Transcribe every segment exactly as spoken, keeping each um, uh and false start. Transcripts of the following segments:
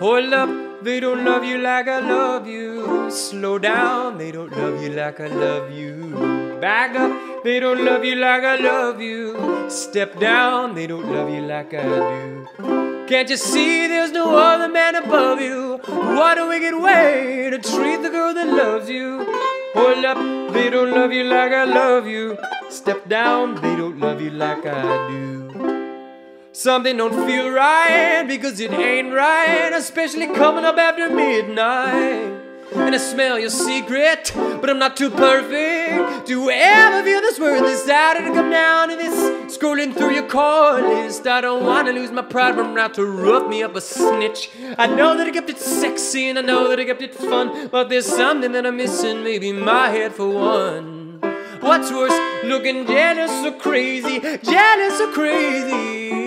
Hold up, they don't love you like I love you. Slow down, they don't love you like I love you. Back up, they don't love you like I love you. Step down, they don't love you like I do. Can't you see there's no other man above you? What a wicked way to treat the girl that loves you. Hold up, they don't love you like I love you. Step down, they don't love you like I do. Something don't feel right because it ain't right, especially coming up after midnight. And I smell your secret, but I'm not too perfect to ever feel this worthless. How did it come down to this? Scrolling through your call list. I don't wanna lose my pride, but I'm not to rough me up a snitch. I know that I kept it sexy and I know that I kept it fun, but there's something that I'm missing, maybe my head for one. What's worse, looking jealous or crazy, jealous or crazy?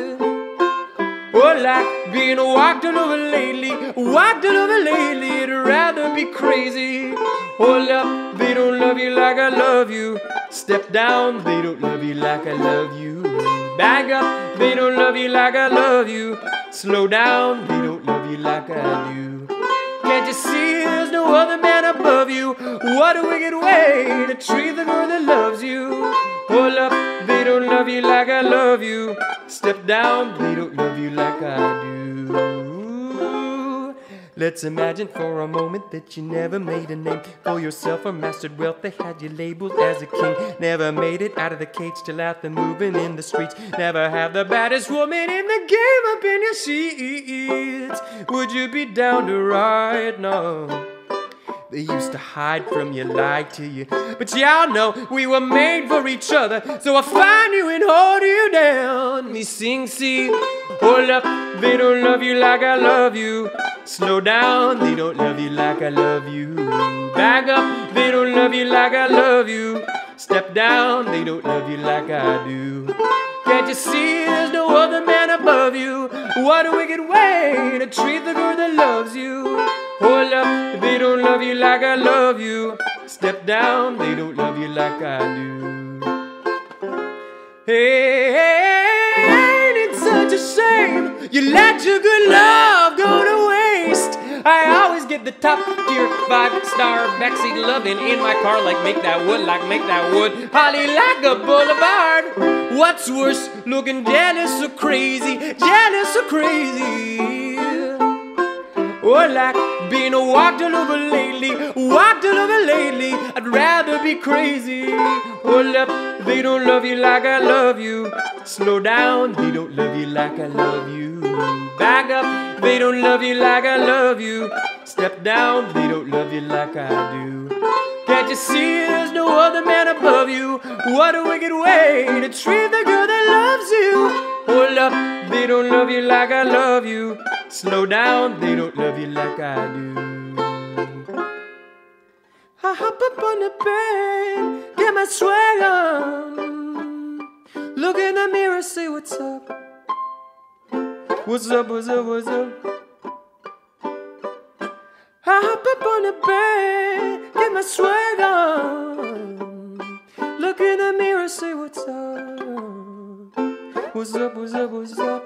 Or like being walked all over lately, walked all over lately, I'd rather be crazy. Hold up, they don't love you like I love you. Step down, they don't love you like I love you. Back up, they don't love you like I love you. Slow down, they don't love you like I do. Can't you see there's no other man above you? What a wicked way to treat the girl that loves you. Hold up, they don't love you like I love you. Step down, they don't love you like I do. Let's imagine for a moment that you never made a name for yourself or mastered wealth. They had you labeled as a king. Never made it out of the cage till out there moving in the streets. Never have the baddest woman in the game up in your sheets. Would you be down to ride? No. They used to hide from you, lie to you, but y'all know we were made for each other. So I'll find you and hold you down. Me sing, see, hold up, they don't love you like I love you. Slow down, they don't love you like I love you. Back up, they don't love you like I love you. Step down, they don't love you like I do. Can't you see there's no other man above you? What a wicked way to treat the girl that loves you. Hold up, they don't love you like I love you. Step down, they don't love you like I do. Hey, hey, ain't it such a shame you let your good love go to waste? I always get the top tier five-star backseat loving in my car, like make that wood, like make that wood, Holly like a boulevard. What's worse, looking jealous or crazy, jealous or crazy? Or like being walked all over lately, walked all over lately, I'd rather be crazy. Hold up, they don't love you like I love you. Slow down, they don't love you like I love you. Back up, they don't love you like I love you. Step down, they don't love you like I do. Can't you see there's no other man above you? What a wicked way to treat the girl that loves you. Hold up, they don't love you like I love you. Slow down, they don't love you like I do. I hop up on the bed, get my swag on. Look in the mirror, say what's up. What's up, what's up, what's up? I hop up on the bed, get my swag on. Look in the mirror, say what's up. What's up, what's up, what's up?